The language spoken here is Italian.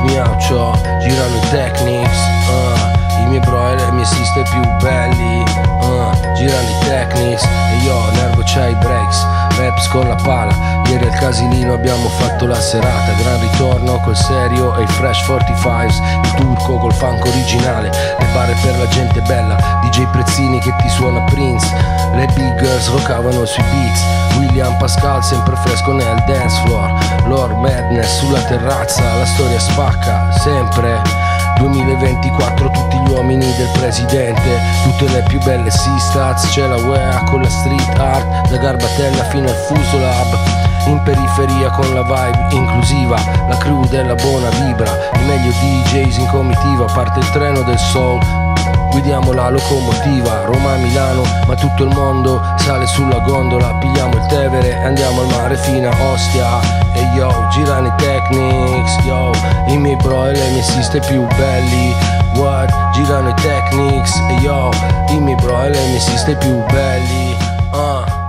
me out, ciò, girano i Technics, i miei bro e le mie sister più belli, girano i Technics e io nervo c'hai i breaks, raps con la pala. Ieri al Casilino abbiamo fatto la serata, gran ritorno col serio e il Fresh 45s, il turco col funk originale, le barre per la gente bella, DJ Prezzini che ti suona Prince, le big girls roccavano sui beats, William Pascal sempre fresco nel dance floor, Lord Madness sulla terrazza, la storia spacca sempre. 2024 tutti gli uomini del presidente, tutte le più belle C-Stats, c'è la UEA con la street art, da Garbatella fino al Fusolab, in periferia con la vibe inclusiva, la crew della buona vibra, i meglio DJs in comitiva, parte il treno del soul, guidiamo la locomotiva, Roma-Milano, ma tutto il mondo sale sulla gondola, pigliamo il Tevere e andiamo al mare fino a Ostia. E yo, girano i Technics, yo, i miei bro e le mie sister più belli, what? Girano i Technics, e yo, i miei bro e le mie sister più belli,